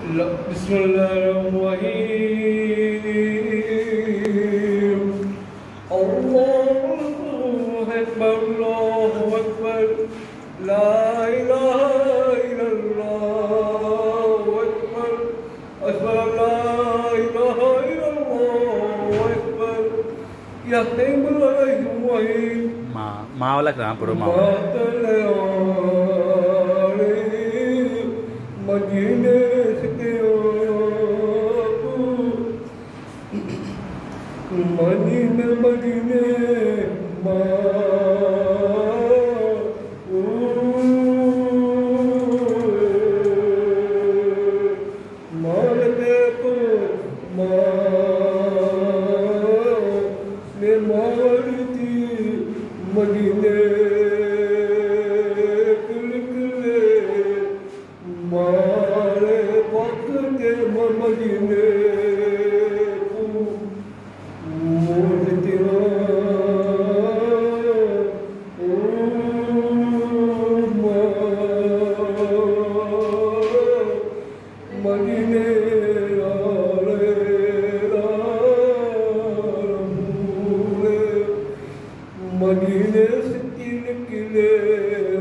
बिस्मिल्लाहिर्रहमानिर्रहीम। अल्लाहु अकबर, अल्लाहु अकबर, ला इलाहा इल्लल्लाहु अकबर, अशहदु अल्ला इलाहा इल्लल्लाहु अकबर, या तैय्यबुल वहीद माँ वाला कहाँ पढ़ो माँ मदीने मदीने मदीने माल देखो ने मारती मदीने मारे वक्त के मदीने मदीने मदीने से 3 किले